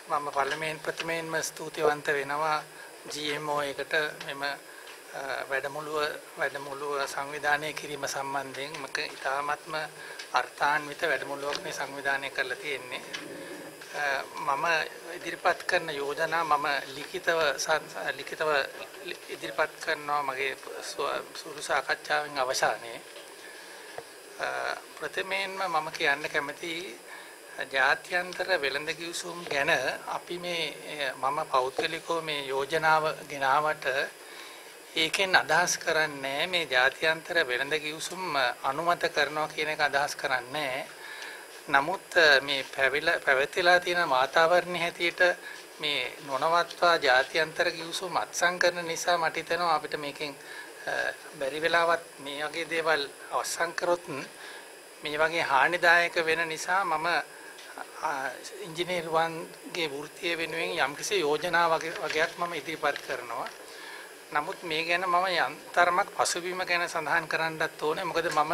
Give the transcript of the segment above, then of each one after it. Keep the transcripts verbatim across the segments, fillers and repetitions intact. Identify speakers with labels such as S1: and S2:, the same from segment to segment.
S1: මම පළමුවෙන් ප්‍රථමයෙන්ම ස්තුතිවන්ත වෙනවා ජී එම් ඕ එකට මෙම වැඩමුළුව වැඩමුළුව සංවිධානය කිරීම සම්බන්ධයෙන් මක ඉතාමත්ම අර්ථාන්විත වැඩමුළුවක් මේ සංවිධානය කරලා තියෙන්නේ. මම ඉදිරිපත් කරන යෝජනා මම ලිඛිතව ලිඛිතව ඉදිරිපත් කරනවා මගේ සුළු සාකච්ඡාවෙන් අවසානයේ. ප්‍රථමයෙන්ම මම කියන්න කැමතියි ජාත්‍යන්තර වෙළඳ කිවිසුම් ගැන අපි මේ මම පෞද්ගලිකව මේ යෝජනාව ගෙනාවට ඒකෙන් අදහස් කරන්නේ මේ ජාත්‍යන්තර වෙළඳ කිවිසුම් අනුමත කරනවා කියන එක අදහස් කරන්නේ. නමුත් මේ පැවතිලා තියෙන වාතාවරණය හැටියට මේ නොනවත්වා ජාත්‍යන්තර කිවිසුම් අත්සන් කරන නිසා මට හිතෙනවා අපිට මේකෙන් බැරි වෙලාවත් මේ වගේ දේවල් අවසන් කරොත් මේ වගේ හානිදායක වෙන නිසා මම ඉංජිනේරුවන්ගේ වෘත්තිය වෙනුවෙන් යම්කිසි යෝජනා වගේක් මම ඉදිරිපත් කරනවා. නමුත් මේ ගැන මම යන්තරමක් පසුබිම ගැන සඳහන් කරන්නත් ඕනේ. මොකද මම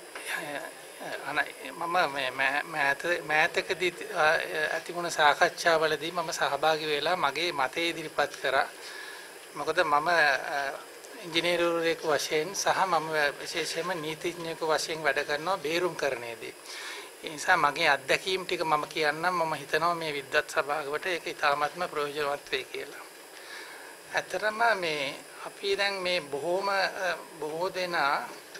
S1: මම මෑත මෑතකදී ඇතිවුණ සාකච්ඡාවලදී මම සහභාගී වෙලා මගේ මතය ඉදිරිපත් කරා. මොකද මම ඉංජිනේරුවෙකු වශයෙන් සහ මම විශේෂයෙන්ම නීතිඥයෙකු වශයෙන් වැඩ කරනවා බේරුම්කරණයේදී. ඒ නිසා මගේ අත්දැකීම් ටික මම කියන්නම්. මම හිතනවා මේ විද්වත් සභාවකට ඒක ඉතාමත්ම ප්‍රයෝජනවත් වෙයි කියලා. ඇත්තටම මේ අපි දැන් මේ බොහෝම බොහෝ දෙනා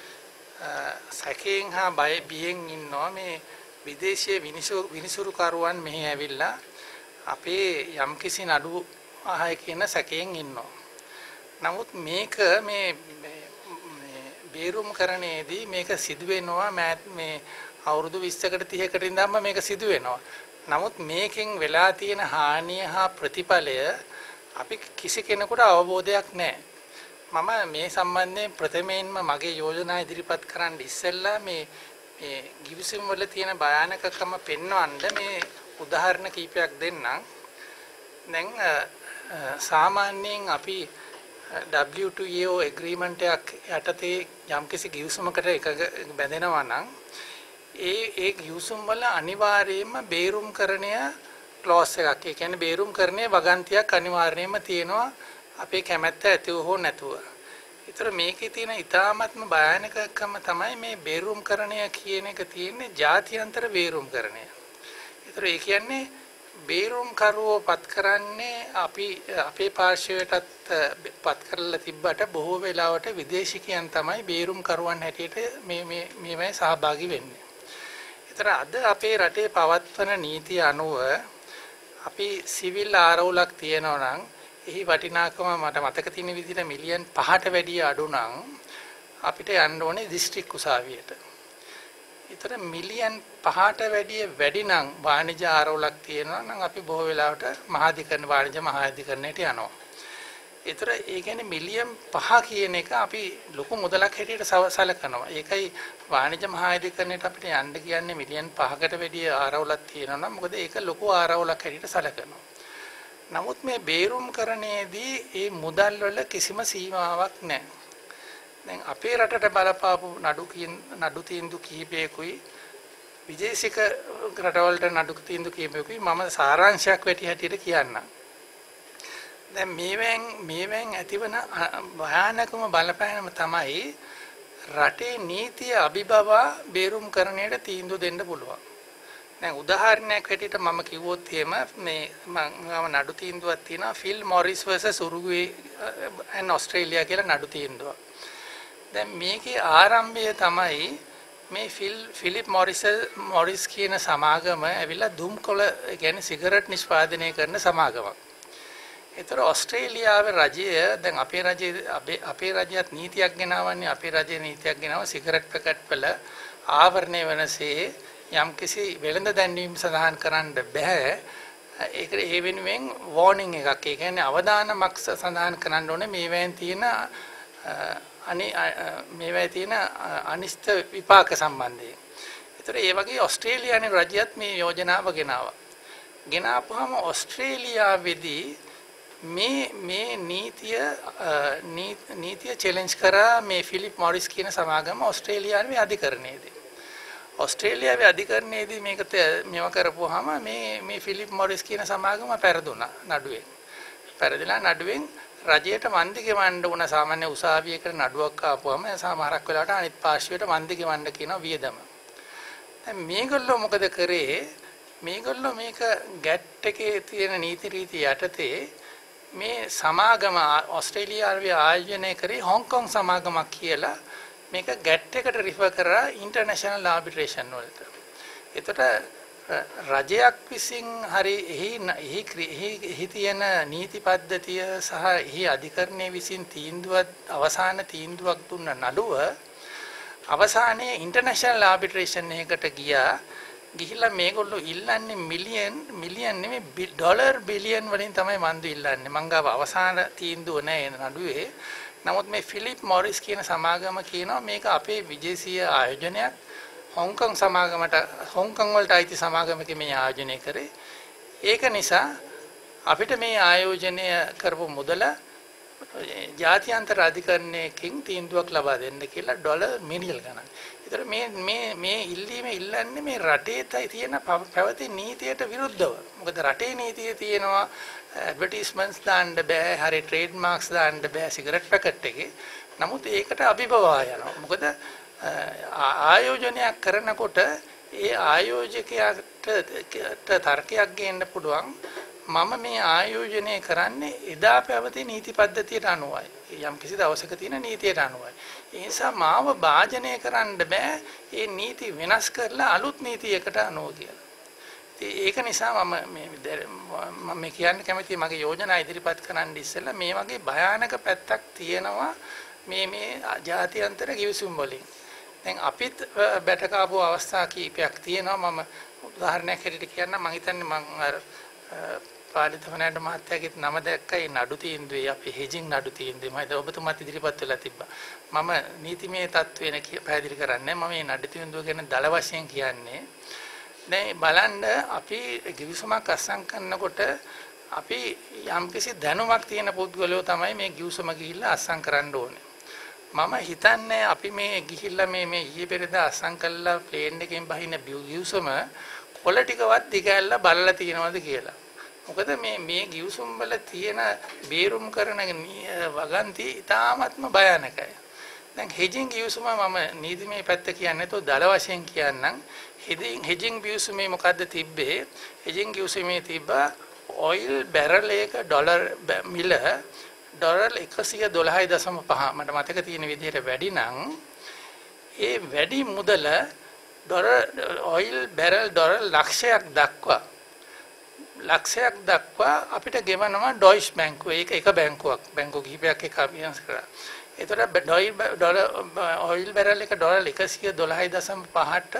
S1: සැකයෙන් හා බය බියෙන් ඉන්නවා මේ විදේශීය විනිසුරුකරුවන් මෙහි ඇවිල්ලා අපේ යම්කිසි නඩු අහයි කියන සැකයෙන් ඉන්නවා. නමුත් මේක මේ බේරුම්කරණයේදී මේක සිදු වෙනවා මේ අවුරුදු විස්සකට තිහකට ඉඳන්ම මේක සිදු වෙනවා. නමුත් මේකෙන් වෙලා තියෙන හානිය හා ප්‍රතිඵලය අපි කිසි කෙනෙකුට අවබෝධයක් නැහැ. මම මේ සම්බන්ධයෙන් ප්‍රථමයෙන්ම මගේ යෝජනා ඉදිරිපත් කරන්න ඉස්සෙල්ලා මේ මේ කිවිසුම් වල තියෙන භයානකකම පෙන්වන්න මේ උදාහරණ කීපයක් දෙන්නම්. දැන් සාමාන්‍යයෙන් අපි W two E O agreement එකක් යටතේ යම්කිසි කිවිසුමකට එක බැඳෙනවා නම් ඒ ඒ කිවිසුම් වල අනිවාර්යයෙන්ම බේරුම්කරණය ක්ලෝස් එකක්. ඒ කියන්නේ බේරුම්කරණයේ වගන්තියක් අනිවාර්යයෙන්ම තියෙනවා අපේ කැමැත්ත ඇතිව හෝ නැතුව. ඒතර මේකේ තියෙන ඊ타ත්ම භයානකකම තමයි මේ බේරුම්කරණය කියන එක තියෙන්නේ ජාත්‍යන්තර බේරුම්කරණය. ඒතර ඒ කියන්නේ බේරුම්කරුවෝ පත් කරන්නේ අපි අපේ පාර්ශවයටත් පත් කරලා තිබ්බට බොහෝ වෙලාවට විදේශිකයන් තමයි බේරුම්කරුවන් හැටියට මේ මේ මේවයි සහභාගී වෙන්නේ. ඒතර අද අපේ රටේ පවත්වන නීතිය අනුව අපි සිවිල් ආරවුලක් තියෙනවා නම් එහි වටිනාකම මට මතක තියෙන විදිහට මිලියන් පහට වැඩිය අඩු නම් අපිට යන්න ඕනේ දිස්ත්‍රික් උසාවියට. ඒතර මිලියන් පහට වැඩිය වැඩි නම් වාණිජ්‍ය ආරවුලක් තියෙනවා නම් අපි බොහෝ වෙලාවට මහාධිකරණ වාණිජ්‍ය මහාධිකරණයට යනවා. ඒතර ඒ කියන්නේ මිලියන් පහ කියන එක අපි ලොකු මුදලක් හැටියට සලකනවා. ඒකයි වාණිජ්‍ය මහාධිකරණයට අපිට යන්න කියන්නේ මිලියන් පහකට වැඩිය ආරවුලක් තියෙනවා නම් මොකද ඒක ලොකු ආරවුලක් හැටියට සලකනවා. නමුත් මේ බේරුම්කරණයේදී මේ මුදල් වල කිසිම සීමාවක් නැහැ. දැන් අපේ රටට බලපාපු නඩු නඩු තීන්දුව කිහිපයකුයි විදේශික රටවලට නඩු තීන්දුව කිහිපයකුයි මම සාරාංශයක් වැටි හැටියට කියන්නම්. දැන් මේවෙන් මේවෙන් ඇතිවන භයානකම බලපෑම තමයි රටේ නීතිය අභිබවා බේරුම්කරණයට තීන්දුව දෙන්න පුළුවන්. දැන් උදාහරණයක් හැටියට මම කිව්වොත් එහෙම මේ මම නඩු තීන්දුවක් තියෙනවා Phil Morris versus Uruguay and Australia කියලා නඩු තීන්දුවක්. දැන් මේකේ ආරම්භය තමයි මේ ෆිල් ෆිලිප් මොරිස් මොරිස් කියන සමාගම ඇවිල්ලා දුම්කොළ කියන්නේ සිගරට් නිෂ්පාදනය කරන සමාගමක්. ඒතර ඕස්ට්‍රේලියාවේ රජය දැන් අපේ රජයේ අපේ රජයත් නීතියක් ගෙනවන්නේ අපේ රජයේ නීතියක් ගෙනව සිගරට් පැකට් වල ආවරණය වෙනසේ යම්කිසි වෙළඳ දැන්වීම් සඳහන් කරන්න බෑ. ඒක ඒ වෙනුවෙන් වෝනින් එකක්. ඒ කියන්නේ අවදානමක් සඳහන් කරන්න ඕනේ මේවෙන් තියෙන අනි මේවැයි තියෙන අනිෂ්ට විපාක සම්බන්ධයෙන්. ඒතර ඒ වගේ ඕස්ට්‍රේලියානු රජයත් මේ යෝජනාව ගෙනාවා. ගෙනාපුවාම ඕස්ට්‍රේලියාවේදී මේ මේ නීතිය නීතිය චැලෙන්ජ් කරා මේ ෆිලිප් මොරිස් කියන සමාගම ඕස්ට්‍රේලියාවේ අධිකරණයේදී. ඕස්ට්‍රේලියාවේ අධිකරණයේදී මේක මේව කරපුවාම මේ මේ ෆිලිප් මොරිස් කියන සමාගම පෙරදුනා නඩුවෙන්. පෙරදිලා නඩුවෙන් රජයට වන්දි ගෙවන්න උන සාමාන්‍ය උසාවියකට නඩුවක් ආපුවම සමහරක් වෙලාවට අනිත් පාර්ශ්වයට වන්දි ගෙවන්න කියන වියදම. දැන් මේගොල්ලෝ මොකද කරේ? මේගොල්ලෝ මේක ගැට් එකේ තියෙන නීති රීති යටතේ මේ සමාගම ඕස්ට්‍රේලියාවේ ආයෝජනය කරේ හොංකොං සමාගමක් කියලා මේක ගැට් එකට රිෆර් කරා ඉන්ටර්නැෂනල් ආබිට්‍රේෂන් වලට. එතකොට රජයක් විසින් හරි එහි එහි එහි තියෙන නීති පද්ධතිය සහ එහි අධිකරණයේ විසින් තීන්දුවක් අවසාන තීන්දුවක් දුන්න නඩුව අවසානයේ ඉන්ටර්නැෂනල් ආබිට්‍රේෂන් එකකට ගියා. ගිහිල්ලා මේගොල්ලෝ ඉල්ලන්නේ මිලියන් මිලියන් නෙමෙයි ඩොලර් බිලියන් වලින් තමයි මන්දු ඉල්ලන්නේ. මං ගාව අවසාන තීන්දුව නැහැ නඩුවේ. නමුත් මේ ෆිලිප් මොරිස් කියන සමාගම කියනවා මේක අපේ විජේසීය ආයෝජනයක්. හොංකොං සමාගමට හොංකොං වලට අයිති සමාගමක මේ ආයෝජනය කරේ. ඒක නිසා අපිට මේ ආයෝජනය කරපු මුදල ජාත්‍යන්තර අධිකරණයකින් තීන්දුවක් ලබා දෙන්න කියලා ඩොලර් මිලියන් ගණන්. ඒතර මේ මේ මේ ඉල්ලීම ඉල්ලන්නේ මේ රටේ තියෙන පැවති නීතියට විරුද්ධව. මොකද රටේ නීතියේ තියෙනවා ඇඩ්වර්ටයිස්මන්ට්ස් දාන්න බෑ, හරි ට්‍රේඩ් මාක්ස් දාන්න බෑ සිගරට් පැකට් එකේ. නමුත් ඒකට අභිබවා යනවා. මොකද ආයෝජනයක් කරනකොට ඒ ආයෝජකයාට තර්කයක් ගේන්න පුළුවන්. මම මේ ආයෝජනය කරන්නේ එදා පැවති නීති පද්ධතියට අනුවයි. යම් කිසි දවසක තියෙන නීතියට අනුවයි. ඒ නිසා මාව භාජනය කරන්න බෑ මේ නීති වෙනස් කරලා අලුත් නීතියකට අනුව කියලා. ඒක නිසා මම මේ මම මේ කියන්න කැමතියි මගේ යෝජනා ඉදිරිපත් කරන්න ඉස්සෙල්ලා මේ වගේ භයානක පැත්තක් තියෙනවා මේ මේ ජාත්‍යන්තර කිවිසුම් වලින්. දැන් අපිත් බැටකාපු අවස්ථා කීපයක් තියෙනවා. මම උදාහරණයක් හැටියට කියන්නම්. මම හිතන්නේ මම අර පාලිත ෆර්නෑන්ඩෝ මහත්තයාගේ නම දැක්කයි නඩු තීන්දුවේ අපේ හෙජින් නඩු තීන්දුවේ මම හිතුවා ඔබතුමාත් ඉදිරිපත් වෙලා තිබ්බා. මම නීතිමය තත්ත්වයෙන් පැහැදිලි කරන්නේ මම මේ නඩු තීන්දුව ගැන දල වශයෙන් කියන්නේ. දැන් බලන්න අපි ගිවිසුමක් අත්සන් කරනකොට අපි යම්කිසි දැනුමක් තියෙන පුද්ගලයෝ තමයි මේ ගිවිසුම ගිහිල්ලා අත්සන් කරන්න ඕනේ. මම හිතන්නේ අපි මේ ගිහිල්ලා මේ මේ ඊයේ පෙරේදා අත්සන් කළා ප්ලේන් එකෙන් බහින ගිවිසුම කොළ ටිකවත් දිගැල්ලා බලලා තියෙනවද කියලා. මොකද මේ මේ ගිවිසුම් වල තියෙන බේරුම් කරන වගන්ති ඉතාමත්ම භයානකයි. දැන් හෙජින් ගිවිසුම මම නීතිමය පැත්ත කියන්නේ නැතෝ දල වශයෙන් කියන්නම්. හෙජින් හෙජින් ගිවිසුමේ මොකද්ද තිබ්බේ? හෙජින් ගිවිසුමේ තිබ්බා ඔයිල් බැරල් එක ඩොලර් මිල ඩොලර් එකසිය දොළහයි දශම පහ මට මතක තියෙන විදිහට වැඩි නම් ඒ වැඩි මුදල ඩොලර් ඔයිල් බැරල් ඩොලර් ලක්ෂයක් දක්වා ලක්ෂයක් දක්වා අපිට ගෙවනවා ඩොයිච් බැංකුව. ඒක එක බැංකුවක්. බැංකු කිහිපයක් එක අභියන්ස් කරා. ඒතර ඩොලර් ඔයිල් බැරල් එක ඩොලර් එකසිය දොළහයි දශම පහට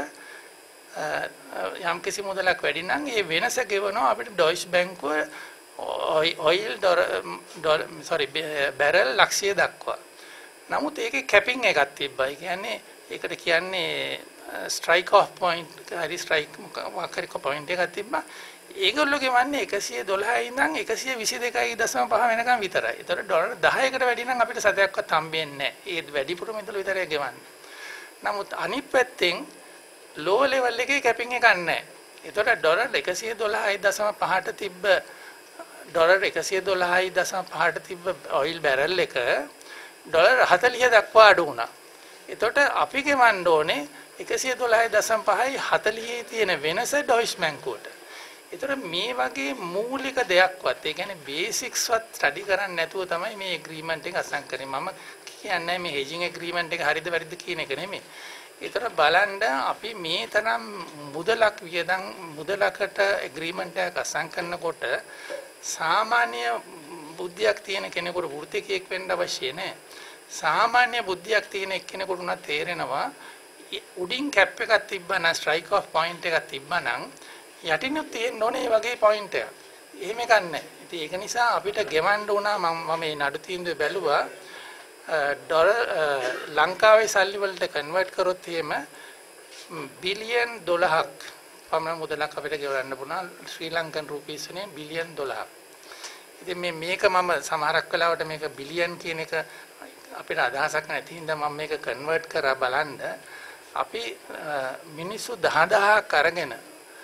S1: යම් කිසි මුදලක් වැඩි නම් ඒ වෙනස ගෙවනවා අපිට ඩොයිච් බැංකුව ඔයිල් ඩොලර් sorry බැරල් ලක්ෂය දක්වා. නමුත් ඒකේ කැපින් එකක් තිබ්බා. ඒ කියන්නේ ඒකට කියන්නේ ස්ට්‍රයික් ඔෆ් පොයින්ට් හරි ස්ට්‍රයික් මොකක් හරි පොයින්ට් එකක් තිබ්බා. ඒගොල්ලෝ ගෙවන්නේ එකසිය දොළහයි ඉඳන් එකසිය විසි දෙකයි දශම පහ වෙනකම් විතරයි. ඒතර ඩොලර් දහයකට වැඩි නම් අපිට සතයක්වත් හම්බෙන්නේ නැහැ. ඒ වැඩිපුර මෙතන විතරයි ගෙවන්නේ. නමුත් අනිත් පැත්තෙන් ලෝ ලෙවල් එකේ කැපින් එකක් නැහැ. ඒතර ඩොලර් එකසිය දොළහයි දශම පහට තිබ්බ ඩොලර් එකසිය දොළහයි දශම පහට තිබ්බ ඔයිල් බැරල් එක ඩොලර් හතළිහ දක්වා අඩු වුණා. එතකොට අපි ගෙවන්න ඕනේ එකසිය දොළහයි දශම පහයි හතළිහේ තියෙන වෙනස ඩොයිච් බැංකුවට. ඒතර මේ වගේ මූලික දෙයක්වත් ඒ කියන්නේ බේසික්ස්වත් ස්ටඩි කරන්නේ නැතුව තමයි මේ ඇග්‍රීමන්ට් එක අසන් කරන්නේ. මම කියන්නේ මේ හෙජින් ඇග්‍රීමන්ට් එක හරිද වැරදිද කියන එක නෙමෙයි. ඒතර බලන්න අපි මේ තරම් මුදලක් වියදම් මුදලකට ඇග්‍රීමන්ට් එකක් අසන් කරනකොට සාමාන්‍ය බුද්ධියක් තියෙන කෙනෙකුට වෘත්තිකයෙක් වෙන්න අවශ්‍ය නැහැ. සාමාන්‍ය බුද්ධියක් තියෙන එක්කෙනෙකුට උනත් තේරෙනවා උඩින් කැප් එකක් තිබ්බනම් ස්ට්‍රයික් ඔෆ් පොයින්ට් එකක් තිබ්බනම් යටිනුත් තියෙන්න ඕනේ මේ වගේ පොයින්ට් එකක්. එහෙම එකක් නැහැ. ඉතින් ඒක නිසා අපිට ගෙවන්න උනා මම මේ නඩු තීන්දුව බැලුවා ඩොලර් ලංකාවේ සල්ලි වලට කන්වර්ට් කරොත් එහෙම බිලියන් දොළහක් පමණ මුදලක් අපිට ගෙවන්න පුළුවන් ශ්‍රී ලංකන් රුපීස් වලින් බිලියන් දොළහක්. ඉතින් මේ මේක මම සමහරක් වෙලාවට මේක බිලියන් කියන එක අපිට අදහසක් නැති හින්දා මම මේක කන්වර්ට් කරලා බලන්න අපි මිනිස්සු දහදහක් අරගෙන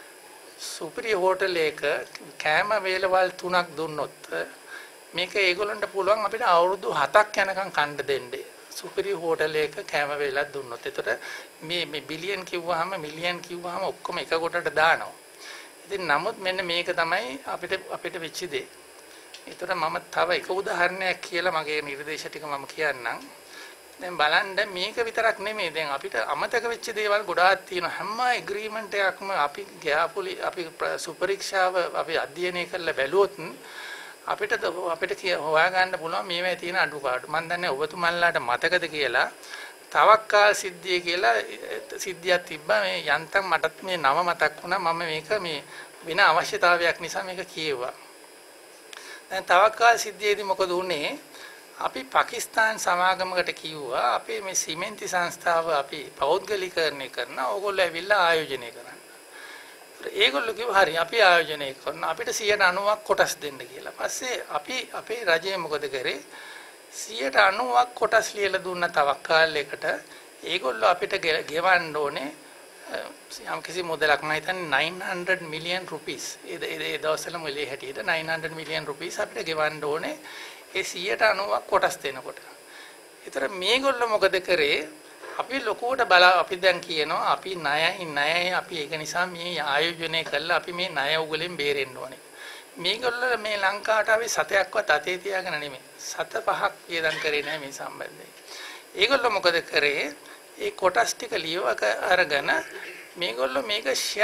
S1: සුපිරි හෝටල් එක කෑම වේලවල් තුනක් දුන්නොත් මේක ඒගොල්ලන්ට පුළුවන් අපිට අවුරුදු හතක් යනකම් කන්න දෙන්නේ. සුපිරි හෝටල් එක කෑම වේලක් දුන්නොත්. ඒතර මේ මේ බිලියන් කිව්වහම මිලියන් කිව්වහම ඔක්කොම එක කොටට දානවා. ඉතින් නමුත් මෙන්න මේක තමයි අපිට අපිට වෙච්ච දේ. ඒතර මම තව එක උදාහරණයක් කියලා මගේ නිර්දේශ ටික මම කියන්නම්. දැන් බලන්න මේක විතරක් නෙමෙයි දැන් අපිට අමතක වෙච්ච දේවල් ගොඩාක් තියෙනවා. හැම ඇග්‍රීමන්ට් එකක්ම අපි ගියාපුලි අපි සුපරීක්ෂාව අපි අධ්‍යයනය කරලා බැලුවොත් අපිට අපිට හොයාගන්න පුළුවන් මේවැය තියෙන අඩුපාඩු. මම දන්නේ ඔබතුමන්ලාට මතකද කියලා තවක්කාල් සිද්ධිය කියලා සිද්ධියක් තිබ්බා. මේ යන්තම් මටත් මේ නම මතක් වුණා. මම මේක මේ වෙන අවශ්‍යතාවයක් නිසා මේක කියෙව්වා. දැන් තවක්කාල් සිද්ධියේදී මොකද වුනේ? අපි පාකිස්තාන් සමාගමකට කිව්වා අපේ මේ සිමෙන්ති සංස්ථාව අපි පෞද්ගලිකරණය කරන ඕගොල්ලෝ ඇවිල්ලා ආයෝජනය කරන්න. ඒගොල්ලෝ කිව්වා හරි අපි ආයෝජනය කරන අපිට සියයට අනූවක් කොටස් දෙන්න කියලා. පස්සේ අපි අපේ රජය මොකද කරේ? සියයට අනූවක් කොටස් ලියලා දුන්න තවක්කාල් එකට ඒගොල්ලෝ අපිට ගෙවන්න ඕනේ යම් කිසි මුදලක් මම හිතන්නේ nine hundred million rupees. ඒ ඒ දවස්වල මුලිය හැටියට nine hundred million rupees අපිට ගෙවන්න ඕනේ. ඒ සියයට අනූවක් කොටස් දෙනකොට. ඒතර මේගොල්ලෝ මොකද කරේ? අපි ලොකුවට බල අපි දැන් කියනවා අපි ණයයි ණයයි අපි ඒක නිසා මේ ආයෝජනය කළා අපි මේ ණය උගලෙන් බේරෙන්න ඕනේ. මේගොල්ලෝ මේ ලංකාවට ආවේ සතයක්වත් අතේ තියාගෙන නෙමෙයි. සත පහක් වියදම් කරේ නැහැ මේ සම්බන්ධයෙන්. ඒගොල්ලෝ මොකද කරේ? ඒ කොටස් ටික ලියවක අරගෙන මේගොල්ලෝ මේක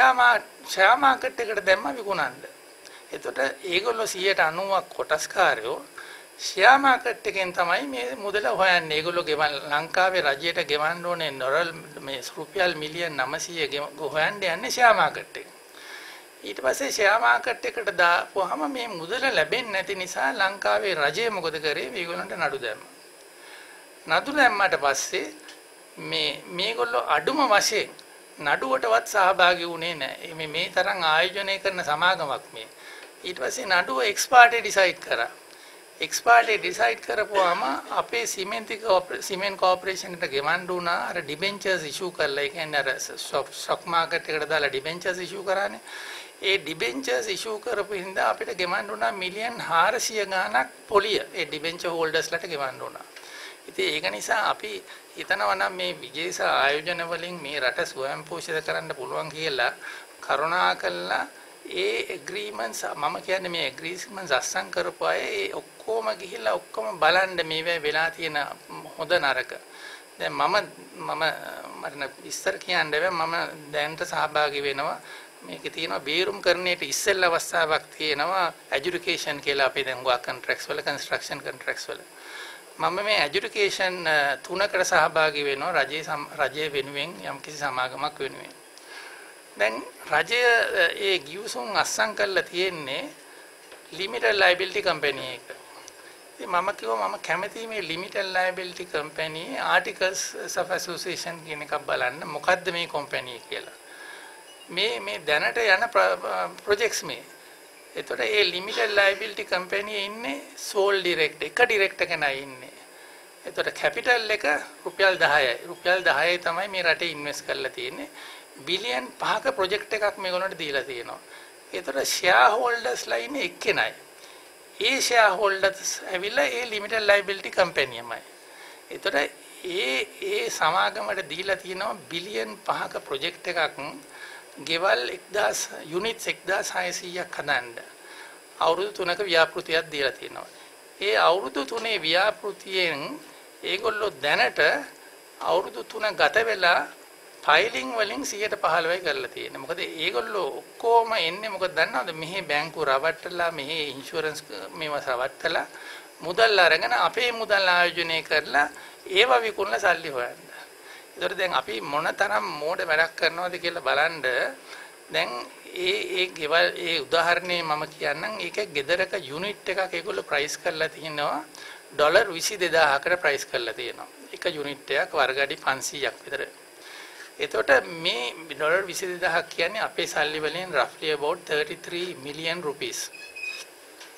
S1: ෂෙයා මාකට් එකට දැම්ම විකුණන්න. එතකොට ඒගොල්ලෝ සියයට අනූවක් කොටස්කාරයෝ ෂෙයා මාකට් එකෙන් තමයි මේ මුදල හොයන්නේ. ඒගොල්ලෝ ගෙවන ලංකාවේ රජයට ගෙවන්න ඕනේ ඩොලර් මේ රුපියල් මිලියන් නවසිය හොයන්න යන්නේ ෂෙයා මාකට් එකෙන්. ඊට පස්සේ ෂෙයා මාකට් එකට දාපුවාම මේ මුදල ලැබෙන්නේ නැති නිසා ලංකාවේ රජය මොකද කරේ? මේගොල්ලන්ට නඩු දැම්මා. නඩු දැම්මට පස්සේ මේ මේගොල්ලෝ අඩුම වශයෙන් නඩුවටවත් සහභාගී වුණේ නැහැ. මේ මේ තරම් ආයෝජනය කරන සමාගමක් මේ. ඊට පස්සේ නඩුව එක්ස්පර්ට් ඩිසයිඩ් කරා. එක්ස්පර්ට් ඩිසයිඩ් කරපුවාම අපේ සිමෙන්ති සිමෙන්ට් කෝපරේෂන් එකට ගෙවන්න උනා අර ඩිබෙන්චර්ස් ඉෂුව කරලා. ඒ කියන්නේ අර ස්ටොක් මාකට් එකට දාලා ඩිබෙන්චර්ස් ඉෂුව කරානේ. ඒ ඩිබෙන්චර්ස් ඉෂුව කරපු හින්දා අපිට ගෙවන්න උනා මිලියන් හාරසිය ගාණක් පොලිය. ඒ ඩිබෙන්චර් හෝල්ඩර්ස්ලාට ගෙවන්න උනා. ඉතින් ඒක නිසා අපි හිතනවා නම් මේ විජේස ආයෝජන වලින් මේ රට ස්වයං පෝෂිත කරන්න පුළුවන් කියලා කරුණාකරලා ඒ ඇග්‍රීමන්ට්ස් මම කියන්නේ මේ ඇග්‍රීමන්ට්ස් අස්සම් කරපු අය ඒ ඔක්කොම ගිහිල්ලා ඔක්කොම බලන්න මේවා වෙලා තියෙන හොඳ නරක. දැන් මම මම මට විස්තර කියන්න බෑ. මම දැනට සහභාගී වෙනවා. මේකේ තියෙනවා බේරුම් කරන්නේට ඉස්සෙල්ල අවස්ථාවක් තියෙනවා එජුකේෂන් කියලා අපේ දැන් ගොඩක් කොන්ට්‍රැක්ට්ස් වල කන්ස්ට්‍රක්ෂන් කොන්ට්‍රැක්ට්ස් වල මම මේ එජුකේෂන් තුනකට සහභාගී වෙනවා රජයේ රජයේ වෙනුවෙන් යම්කිසි සමාගමක් වෙනුවෙන්. දැන් රජය ඒ ගිවිසුම් අස්සම් කරලා තියෙන්නේ ලිමිටඩ් ලයබිලිටි කම්පැනි එක. ඉතින් මම කිව්වා මම කැමතියි මේ limited liability company articles of association කියන එක බලන්න මොකද්ද මේ කම්පැනි කියලා. මේ මේ දැනට යන ප්‍රොජෙක්ට්ස් මේ. එතකොට ඒ ලිමිටඩ් ලයබිලිටි කම්පැනි ඉන්නේ සෝල් ඩිරෙක්ට් එක ඩිරෙක්ටර් කෙනා ඉන්නේ. එතකොට කැපිටල් එක රුපියල් දහයයි. රුපියල් දහයයි තමයි මේ රටේ ඉන්වෙස්ට් කරලා තියෙන්නේ. බිලියන් පහක ප්‍රොජෙක්ට් එකක් මේගොල්ලන්ට දීලා තියෙනවා. ඒතර ෂෙයා හෝල්ඩර්ස්ලා ඉන්නේ එක්කෙනයි. ඒ ෂෙයා හෝල්ඩර්ස් ඇවිල්ලා ඒ ලිමිටඩ් ලයබිලිටි කම්පැනියමයි. ඒතර ඒ ඒ සමාගමට දීලා තියෙනවා බිලියන් පහක ප්‍රොජෙක්ට් එකක් ගෙවල් එක්දාස් යුනිට්ස් එක්දාස් හයසීයක් හදන්න. අවුරුදු තුනක ව්‍යාපෘතියක් දීලා තියෙනවා. ඒ අවුරුදු තුනේ ව්‍යාපෘතියෙන් ඒගොල්ලෝ දැනට අවුරුදු තුන ගත වෙලා ෆයිලිං වලින් සියයට පහළොවයි කරලා තියෙන්නේ. මොකද ඒගොල්ලෝ ඔක්කොම එන්නේ මොකද දන්නවද? මෙහි බැංකුව රවට්ටලා මෙහි ඉන්ෂුරන්ස් මේවා රවට්ටලා මුදල් අරගෙන අපේ මුදල් ආයෝජනය කරලා ඒවා විකුණලා සල්ලි හොයන්න. ඒතර දැන් අපි මොනතරම් මෝඩ වැඩක් කරනවද කියලා බලන්න. දැන් ඒ ඒ ගෙවල් ඒ උදාහරණේ මම කියන්නම්. ඒක ගෙදරක යුනිට් එකක් ඒගොල්ලෝ ප්‍රයිස් කරලා තිනවා ඩොලර් විසි දෙදාහකට ප්‍රයිස් කරලා තියෙනවා. එක යුනිට් එකක් වර්ග අඩි පන්සීයක් විතර. එතකොට මේ ඩොලර් විසි දෙදාහක් කියන්නේ අපේ සල්ලි වලින් roughly about thirty-three million rupees.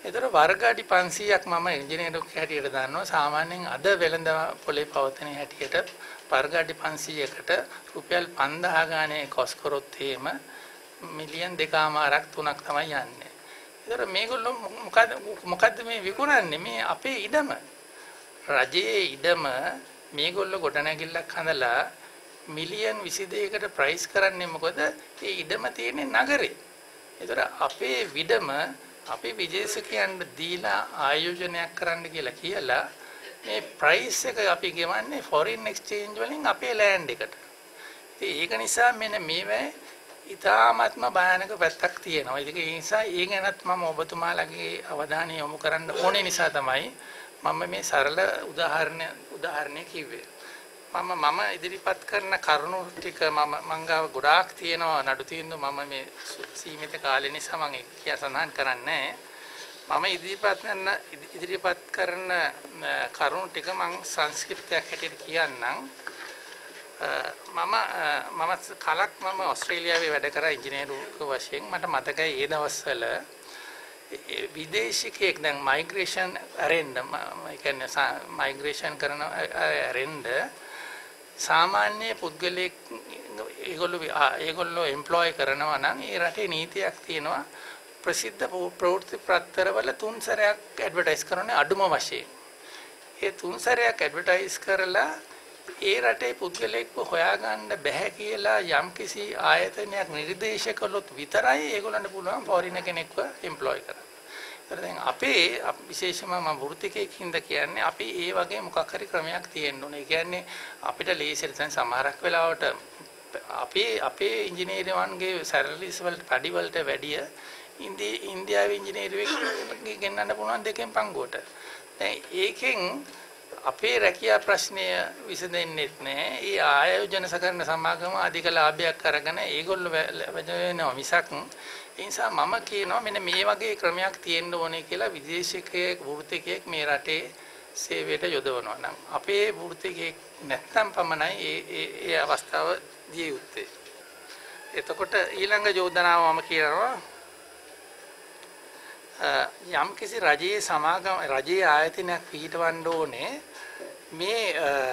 S1: ඒතර වර්ග අඩි පන්සීයක් මම ඉංජිනේරුවෙක් හැටියට දන්නවා. සාමාන්‍යයෙන් අද වෙළඳ පොලේ පවතින හැටියට වර්ග අඩි පන්සීයකට රුපියල් පන්දාහ ගානේ කොස් කරොත් එහෙම මිලියන් දෙකමාරක් තුනක් තමයි යන්නේ. ඒතර මේගොල්ලෝ මොකද මොකද්ද මේ විකුණන්නේ? මේ අපේ ඉඩම. රජයේ ඉඩම මේගොල්ලෝ ගොඩනැගිල්ලක් හදලා මිලියන් විසි දෙකකට ප්‍රයිස් කරන්නේ මොකද? ඒ ඉඩම තියෙන්නේ නගරේ. ඒතර අපේ විඩම අපි විදේශිකයන්ට දීලා ආයෝජනයක් කරන්න කියලා කියලා මේ ප්‍රයිස් එක අපි ගෙවන්නේ ෆොරින් එක්ස්චේන්ජ් වලින් අපේ ලෑන්ඩ් එකට. ඉතින් ඒක නිසා මෙන්න මේවැ ඉතාමත්ම භයානක පැත්තක් තියෙනවා. ඒක නිසා ඒ ගැනත් මම ඔබතුමාලගේ අවධානය යොමු කරන්න ඕනේ නිසා තමයි මම මේ සරල උදාහරණ උදාහරණය කිව්වේ. මම මම ඉදිරිපත් කරන කරුණු ටික මම මංගාව ගොඩාක් තියෙනවා නඩු තීන්දුව මම මේ සීමිත කාලේ නිසා මම කිය සඳහන් කරන්නේ මම ඉදිරිපත් කරන ඉදිරිපත් කරන කරුණු ටික මම සංස්කෘතයක් හැටියට කියන්නම්. මම මම කලක් මම ඕස්ට්‍රේලියාවේ වැඩ කරා ඉංජිනේරුවෙක් වශයෙන්. මට මතකයි ඒ දවස්වල විදේශිකයෙක් දැන් මයිග්‍රේෂන් අරෙන්ඩ ඒ කියන්නේ මයිග්‍රේෂන් කරන අරෙන්ඩ සාමාන්‍ය පුද්ගලයෙක් ඒගොල්ලෝ ඒගොල්ලෝ එම්ප්ලොයි කරනවා නම් ඒ රටේ නීතියක් තියෙනවා ප්‍රසිද්ධ ප්‍රවෘත්ති පත්තරවල තුන් සැරයක් ඇඩ්වර්ටයිස් කරන්නේ අඩුම වශයෙන්. ඒ තුන් සැරයක් ඇඩ්වර්ටයිස් කරලා ඒ රටේ පුද්ගලයෙක්ව හොයාගන්න බැහැ කියලා යම්කිසි ආයතනයක් නිර්දේශ කළොත් විතරයි ඒගොල්ලන්ට පුළුවන් ෆොරින් කෙනෙක්ව එම්ප්ලොයි කරන්න. ඒතර දැන් අපේ විශේෂම මම වෘත්තිකයෙක් හින්ද කියන්නේ අපි ඒ වගේ මොකක් හරි ක්‍රමයක් තියෙන්න ඕනේ. ඒ කියන්නේ අපිට ලේසියෙන් දැන් සමහරක් වෙලාවට අපේ අපේ ඉංජිනේරුවන්ගේ සැලරිස් වලට පඩි වලට වැඩිය ඉන්දියාවේ ඉංජිනේරුවෙක් ගෙන්නන්න පුළුවන් දෙකෙන් පංගුවට. දැන් ඒකෙන් අපේ රැකියා ප්‍රශ්නය විසඳෙන්නේත් නැහැ. ඒ ආයෝජන සකරන සමාගම අධික ලාභයක් අරගෙන ඒගොල්ලෝ වෙනවා මිසක්. ඒ නිසා මම කියනවා මෙන්න මේ වගේ ක්‍රමයක් තියෙන්න ඕනේ කියලා විදේශිකයෙක් වෘත්තිකයෙක් මේ රටේ සේවයට යොදවනවා නම් අපේ වෘත්තිකයෙක් නැත්තම් පමණයි ඒ ඒ ඒ අවස්ථාව දිය යුත්තේ. එතකොට ඊළඟ යෝජනාව මම කියනවා යම් කිසි රජයේ සමාගම රජයේ ආයතනයක් පිහිටවන්න ඕනේ මේ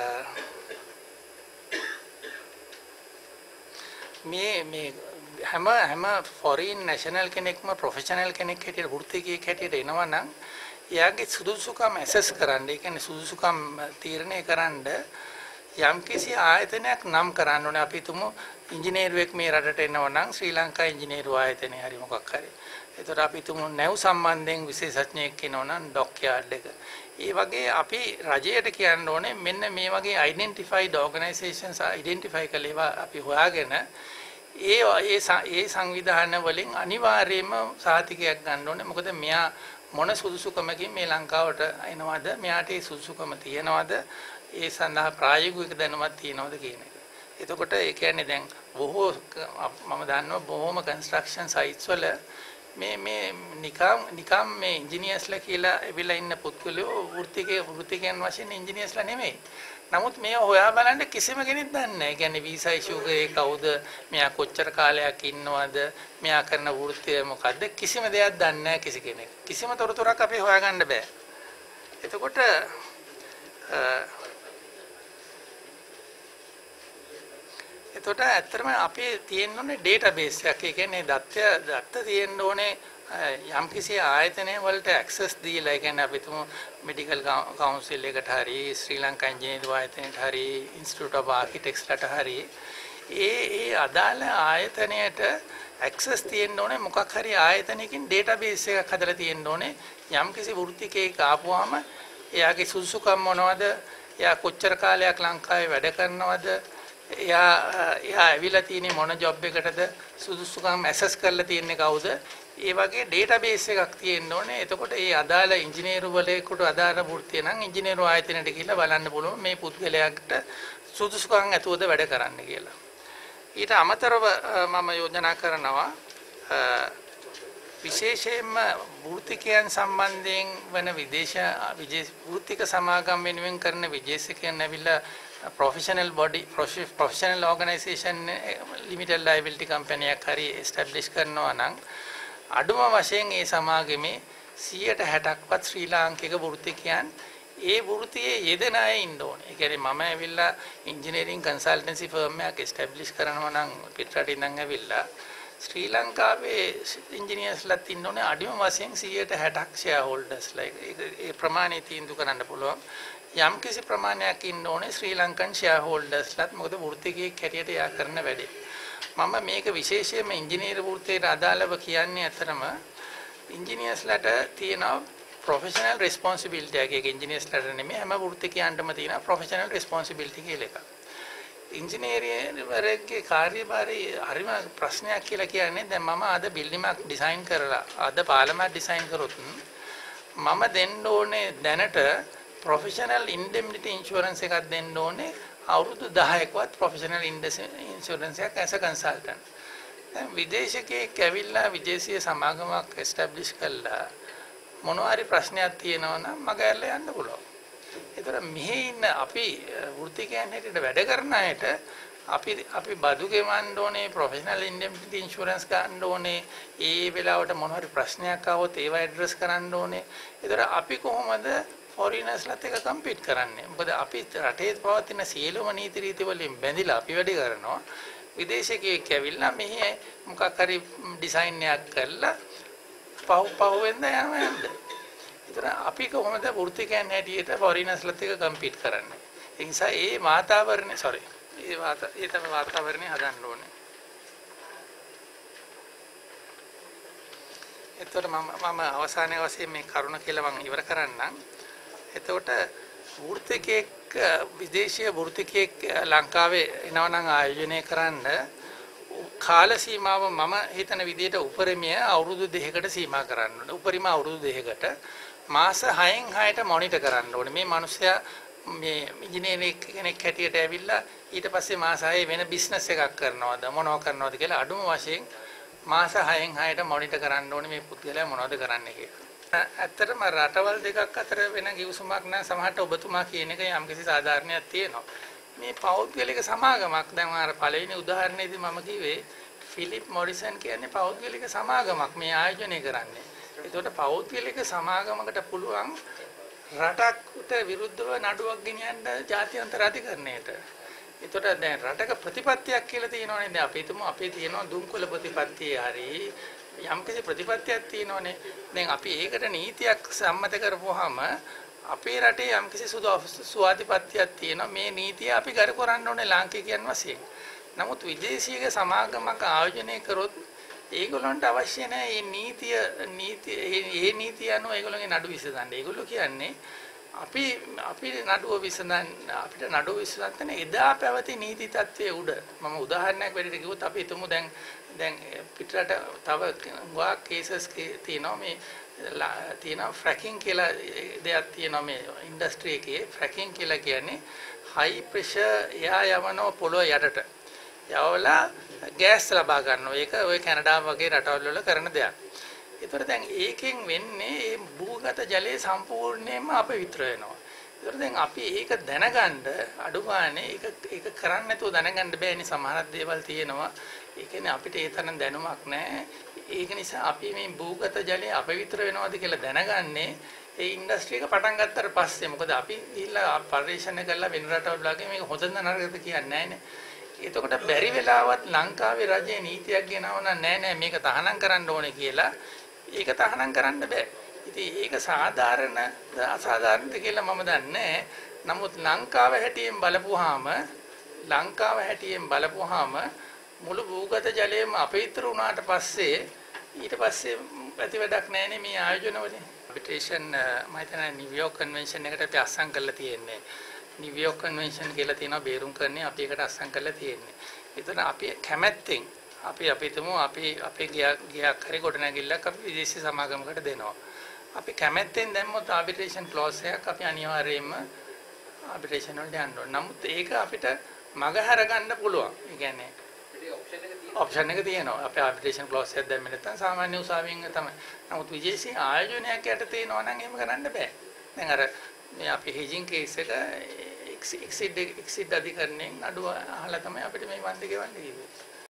S1: මේ මේ හැම හැම ෆොරින් නැෂනල් කෙනෙක්ම ප්‍රොෆෙෂනල් කෙනෙක් හැටියට වෘත්තිකයෙක් හැටියට එනවා නම් එයාගේ සුදුසුකම් ඇසස් කරන්න, ඒ කියන්නේ සුදුසුකම් තීරණය කරන්න යම්කිසි ආයතනයක් නම් කරන්න ඕනේ. අපි තුමු ඉංජිනේරුවෙක් මේ රටට එනවා නම් ශ්‍රී ලංකා ඉංජිනේරු ආයතනය හරි මොකක් හරි. ඒතර අපි තුමු නැව් සම්බන්ධයෙන් විශේෂඥයෙක් කෙනා නම් ඩොක් යාඩ් එක. ඒ වගේ අපි රජයට කියන්න ඕනේ මෙන්න මේ වගේ අයිඩෙන්ටිෆයිඩ් ඕගනයිසේෂන්ස් අයිඩෙන්ටිෆයි කළේවා අපි හොයාගෙන ඒ ඒ ඒ සංවිධාන වලින් අනිවාර්යයෙන්ම සාතිකයක් ගන්න ඕනේ. මොකද මෙයා මොන සුදුසුකමකින් මේ ලංකාවට එනවද? මෙයාට ඒ සුදුසුකම තියනවද? ඒ සඳහා ප්‍රායෝගික දැනුමක් තියනවද කියන එක. එතකොට ඒ කියන්නේ දැන් බොහෝ මම දන්නවා බොහෝම කන්ස්ට්‍රක්ෂන් සයිට්ස් වල මේ මේ නිකම් නිකම් මේ ඉංජිනේර්ස්ලා කියලා එවිලා ඉන්න පුද්ගලයෝ වෘත්තිකේ වෘත්තිකයන් වශයෙන් ඉංජිනේර්ස්ලා නෙමෙයි. නමුත් මේ හොයා බලන්න කිසිම කෙනෙක් දන්නේ නැහැ. ඒ කියන්නේ වීසා ඉෂුව කරේ කවුද? මෙයා කොච්චර කාලයක් ඉන්නවද? මෙයා කරන වෘත්තිය මොකද්ද? කිසිම දෙයක් දන්නේ නැහැ කිසි කෙනෙක්. කිසිම තොරතුරක් අපි හොයාගන්න බෑ. එතකොට එතකොට ඇත්තටම අපේ තියෙන්න ඕනේ ඩේටාබේස් එකක්. ඒ කියන්නේ දත්ත දත්ත තියෙන්න ඕනේ යම්කිසි ආයතනය වලට ඇක්සස් දීලා. ඒ කියන්නේ අපි තුමු මෙඩිකල් කවුන්සිල් එකට හරි ශ්‍රී ලංකා ඉංජිනේරු ආයතනයට හරි ඉන්ස්ටිටියුට් ඔෆ් ආකිටෙක්ට්ස්ලට හරි ඒ ඒ අදාළ ආයතනයට ඇක්සස් තියෙන්න ඕනේ. මොකක් හරි ආයතනයකින් ඩේටාබේස් එකක් හදලා තියෙන්න ඕනේ. යම්කිසි වෘත්තිකයෙක් ආපුවාම එයාගේ සුදුසුකම් මොනවද? එයා කොච්චර කාලයක් ලංකාවේ වැඩ කරනවද? එයා එයා ඇවිල්ලා තියෙන්නේ මොන ජොබ් එකටද? සුදුසුකම් ඇසස් කරලා තියෙන්නේ කවුද? ඒ වගේ ඩේටාබේස් එකක් තියෙන්න ඕනේ. එතකොට ඒ අදාළ ඉංජිනේරු වලේකට අදාළ වෘත්තිය නම් ඉංජිනේරු ආයතනයට ගිහිල්ලා බලන්න පුළුවන් මේ පුද්ගලයාට සුදුසුකම් ඇතුවද වැඩ කරන්න කියලා. ඊට අමතරව මම යෝජනා කරනවා විශේෂයෙන්ම වෘත්තිකයන් සම්බන්ධයෙන් වන විදේශ විදේශ වෘත්තික සමාගම් වෙනුවෙන් කරන විදේශිකයන් ඇවිල්ලා professional body professional organisation limited liability company එකක් හරි establish කරනවා නම් අඩුම වශයෙන් ඒ සමාගමේ සියයට හැටක්වත් ශ්‍රී ලාංකික වෘත්තිකයන් ඒ වෘත්තියේ යෙදෙන අය ඉන්න ඕනේ. ඒ කියන්නේ මම ඇවිල්ලා ඉන්ජිනියරින් කන්සල්ටන්සි ෆර්ම් එකක් එස්ටැබ්ලිෂ් කරනවා නම් පිටරට ඉඳන් ඇවිල්ලා ශ්‍රී ලංකාවේ ඉන්ජිනියර්ස්ලාත් ඉන්න ඕනේ අඩිම වශයෙන් සියයට හැටක් ෂෙයා හෝල්ඩර්ස්ලා. ඒ ප්‍රමාණය තීන්දුව කරන්න පුළුවන්. යම් කිසි ප්‍රමාණයක් ඉන්න ඕනේ ශ්‍රී ලංකන් ෂෙයා හෝල්ඩර්ස්ලාත්. මොකද වෘත්තිකයෙක් හැටියට යා කරන වැඩේ. මම මේක විශේෂයෙන්ම ඉංජිනේර වෘත්තියට අදාළව කියන්නේ අතරම ඉංජිනේර්ස්ලාට තියෙන ප්‍රොෆෙෂනල් රෙස්පොන්සිබිලිටි එකක්. ඒක ඉංජිනේර්ස්ලාට නෙමෙයි හැම වෘත්තිකයන්ටම තියෙන ප්‍රොෆෙෂනල් රෙස්පොන්සිබිලිටි කියලා එකක්. ඉංජිනේරියන්ගේ කාර්යභාරය හරිම ප්‍රශ්නයක් කියලා කියන්නේ දැන් මම අද බිල්ඩින් එකක් ඩිසයින් කරලා අද පාලමක් ඩිසයින් කරොත් මම දෙන්න ඕනේ දැනට ප්‍රොෆෙෂනල් ඉන්ඩෙම්නිටි ඉන්ෂුරන්ස් එකක් දෙන්න ඕනේ අවුරුදු දහයකවත් ප්‍රොෆෙෂනල් ඉන්ෂුරන්ස් එකක් ඇස් අ කන්සල්ටන්ට්. දැන් විදේශිකයෙක් ඇවිල්ලා විදේශීය සමාගමක් එස්ටැබ්ලිෂ් කළා මොනවා හරි ප්‍රශ්නයක් තියෙනවා නම් මගහැරලා යන්න පුළුවන්. ඒතර මෙහි ඉන්න අපි වෘත්තිකයන් හැටියට වැඩ කරන අයට අපි අපි බදු ගෙවන්න ඕනේ ප්‍රොෆෙෂනල් ඉන්ඩෙම්නිටි ඉන්ෂුරන්ස් ගන්න ඕනේ ඒ වෙලාවට මොන හරි ප්‍රශ්නයක් ආවොත් ඒවා ඇඩ්‍රස් කරන්න ඕනේ. ඒතර අපි කොහොමද ෆොරිනර්ස්ලාත් එක්ක කම්පීට් කරන්නේ? මොකද අපි රටේ පවතින සියලුම නීති රීති වලින් බැඳිලා අපි වැඩ කරනවා. විදේශිකයෙක් ඇවිල්ලා මෙහි මොකක් හරි ඩිසයින් එකක් කරලා පහු පහු වෙන්න යනවා. ඒතර අපි කොහොමද වෘත්තිකයන් හැටියට ෆොරිනර්ස්ලාත් එක්ක කම්පීට් කරන්නේ? ඒ නිසා ඒ වාතාවරණය sorry ඒ වාත ඒ තමයි වාතාවරණය හදන්න ඕනේ. එතකොට මම මම අවසානයේ වශයෙන් මේ කරුණ කියලා මම ඉවර කරන්නම්. එතකොට වෘත්තිකයෙක් විදේශීය වෘත්තිකයෙක් ලංකාවේ එනවා නම් ආයෝජනය කරන්න කාල සීමාව මම හිතන විදිහට උපරිමය අවුරුදු දෙකකට සීමා කරන්න ඕනේ. උපරිම අවුරුදු දෙකකට මාස හයෙන් හයට මොනිටර් කරන්න ඕනේ. මේ මිනිස්සයා මේ ඉංජිනේරින් කෙනෙක් හැටියට ඇවිල්ලා ඊට පස්සේ මාස හයේ වෙන බිස්නස් එකක් කරනවද මොනව කරනවද කියලා අඩුම වශයෙන් මාස හයෙන් හයට මොනිටර් කරන්න ඕනේ මේ පුද්ගලයා මොනවද කරන්නේ කියලා. ඇත්තටම රටවල් දෙකක් අතර වෙන කිවිසුමක් නම් සමහරට ඔබතුමා කියන එක යම්කිසි සාධාරණයක් තියෙනවා. මේ පෞද්ගලික සමාගමක් දැන් අර පළවෙනි උදාහරණයේදී මම කිව්වේ ෆිලිප් මොරිසන් කියන්නේ පෞද්ගලික සමාගමක් මේ ආයෝජනය කරන්නේ. ඒකට පෞද්ගලික සමාගමකට පුළුවන් රටකට විරුද්ධව නඩුවක් ගෙනියන්න ජාත්‍යන්තර අධිකරණයට. ඒකට දැන් රටක ප්‍රතිපත්තියක් කියලා තියෙනවනේ. දැන් අපි හිතමු අපේ තියෙනවා දුම්කොළ ප්‍රතිපත්තිය හරි යම්කිසි ප්‍රතිපත්තියක් තියෙනවනේ. දැන් අපි ඒකට නීතියක් සම්මත කරපුවාම අපේ රටේ යම්කිසි සුවාධිපත්‍යයක් තියෙනවා. මේ නීතිය අපි කර කරන්න ඕනේ ලාංකිකයන් වශයෙන්. නමුත් විදේශීය සමාගමක් ආයෝජනය කරොත් ඒගොල්ලන්ට අවශ්‍ය නැහැ මේ නීතිය නීති මේ නීතිය අනුව ඒගොල්ලන්ගේ නඩු විසඳන්න. ඒගොල්ලෝ කියන්නේ අපි අපි නඩුව විසඳන්න අපිට නඩුව විසඳන්න එදා පැවති නීති තත්ත්වයේ උඩ මම උදාහරණයක් වැඩිට කිව්වොත් අපි හිතමු දැන් දැන් පිටරට තව ගොඩක් කේසස් තියෙනවා මේ තියෙනවා ෆ්‍රැකින් කියලා දෙයක් තියෙනවා මේ ඉන්ඩස්ට්‍රි එකේ. ෆ්‍රැකින් කියලා කියන්නේ හයි ප්‍රෙෂර් එයා යවනවා පොළොව යටට. යවලා ගෑස් ලබා ගන්නවා. ඒක ඔය කැනඩා වගේ රටවල් වල කරන දෙයක්. ඒතර දැන් ඒකෙන් වෙන්නේ මේ භූගත ජලයේ සම්පූර්ණයෙන්ම අපවිත්‍ර වෙනවා. ඒතර දැන් අපි ඒක දැනගන්න අඩු ගානේ ඒක ඒක කරන්න නැතුව දැනගන්න බෑනේ. සමහර දේවල් තියෙනවා. ඒ කියන්නේ අපිට ඒ තරම් දැනුමක් නැහැ. ඒක නිසා අපි මේ භූගත ජලයේ අපවිත්‍ර වෙනවද කියලා දැනගන්නේ ඒ ඉන්ඩස්ට්‍රි එක පටන් ගත්තට පස්සේ. මොකද අපි ගිහිල්ලා පරිශන කරලා වෙන රටවල් වගේ මේක හොඳද නරකද කියන්නේ නැහැනේ. එතකොට බැරි වෙලාවත් ලංකාවේ රජයේ නීතියක් ගෙනවන නෑ නෑ මේක තහනම් කරන්න ඕනේ කියලා ඒක තහනම් කරන්න බෑ. ඉතින් ඒක සාධාරණ අසාධාරණද කියලා මම දන්නේ. නමුත් ලංකාව හැටියෙන් බලපුවාම ලංකාව හැටියෙන් බලපුවාම මුළු භූගත ජලයේම අපවිත්‍ර වුණාට පස්සේ ඊට පස්සේ ප්‍රතිවදක් නැහැනේ මේ ආයෝජනවලින්. ආබිට්‍රේෂන් මම හිතන්නේ නිව්යෝක් කන්වෙන්ෂන් එකට අපි අස්සම් කරලා තියෙන්නේ. නිව්යෝක් කන්වෙන්ෂන් කියලා තියෙනවා බේරුම් කරන්නේ අපි ඒකට අස්සම් කරලා තියෙන්නේ. ඒතන අපි කැමැත්තෙන් අපි අපි තුමු අපි අපේ ගියක් හරි ගොඩනැගිල්ලක් අපි විදේශී සමාගමකට දෙනවා. අපි කැමැත්තෙන් දැම්මොත් ආබිට්‍රේෂන් ක්ලෝස් එකක් අපි අනිවාර්යයෙන්ම ආබිට්‍රේෂන් වලට යන්න ඕන. නමුත් ඒක අපිට මගහැර ගන්න පුළුවන්. ඒ කියන්නේ ඔප්ෂන් එක තියෙනවා. අපේ ආබිට්‍රේෂන් ක්ලෝස් එකක් දැම්මේ නැත්නම් සාමාන්‍ය උසාවියෙන් තමයි. නමුත් විදේශී ආයෝජනයක් යට තියෙනවා නම් එහෙම කරන්න බෑ. දැන් අර මේ අපි හෙජින් කේස් එක එක්සිඩ් එක්සිඩ් අධිකරණයෙන් අඩුව අහලා තමයි අපිට මේ වන්දේ ගෙවන්න කිව්වේ.